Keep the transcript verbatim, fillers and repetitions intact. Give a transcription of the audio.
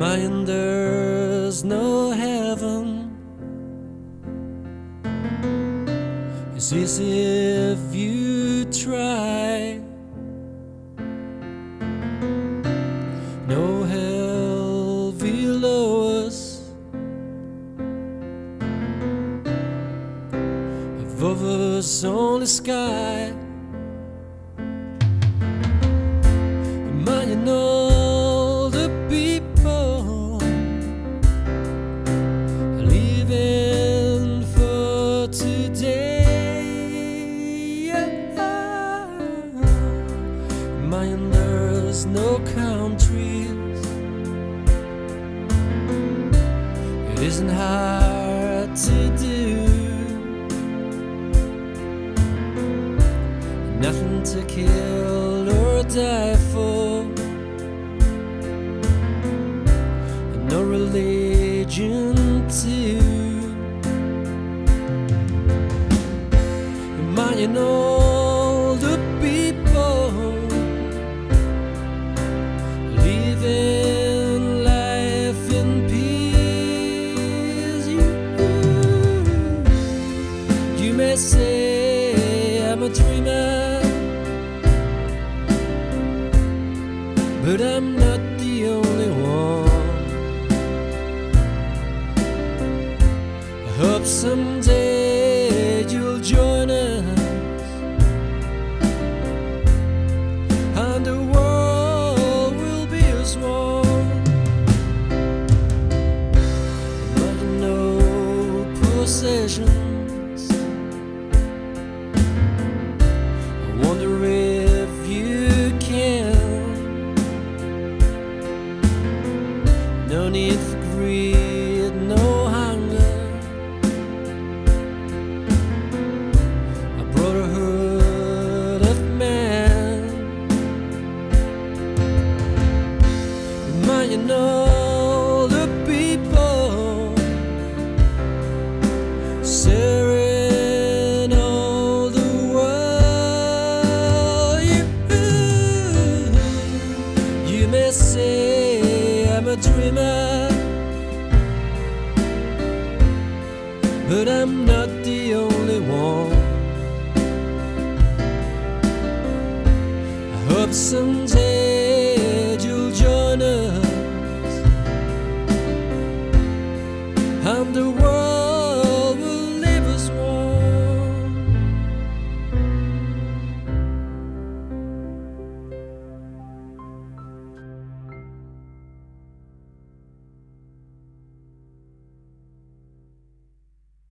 Mind, there's no heaven. It's easy if you try. No hell below us, above us only sky. Imagine all the people living for today. Imagine there's no countries. It isn't hard to do. Nothing to kill or die for, and no religion too. Imagine all the people living life in peace. You, you may say I'm a dreamer, but I'm not the only one. I hope someday you'll join us, and the world will be as one. Imagine no possessions. I wonder if you can. No need for greed, no hunger, a brotherhood of man. Imagine all the people sharing all the world. You, you may say I'm a dreamer, but I'm not the only one. I hope someday you'll join us, and the world